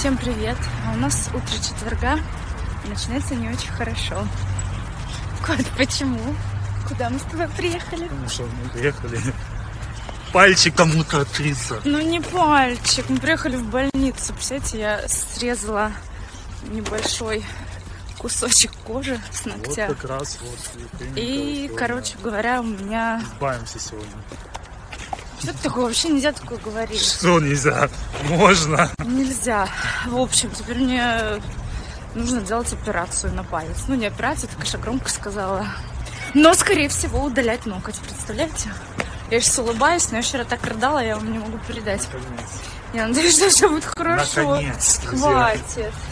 Всем привет! У нас утро четверга начинается не очень хорошо. Кот, почему? Куда мы с тобой приехали? Ну что, мы приехали пальчик кому-то отрезать. Ну не пальчик, мы приехали в больницу. Представляете, я срезала небольшой кусочек кожи с ногтя. Вот как раз вот. И, короче говоря, у меня... Избавимся сегодня. Что такое? Вообще нельзя такое говорить. Что нельзя? Можно. Нельзя. В общем, теперь мне нужно делать операцию на палец. Ну, не операцию, так, конечно, громко сказала. Но, скорее всего, удалять ноготь. Представляете? Я сейчас улыбаюсь, но я вчера так рыдала, я вам не могу передать. Наконец. Я надеюсь, что все будет хорошо. Наконец, друзья. Хватит.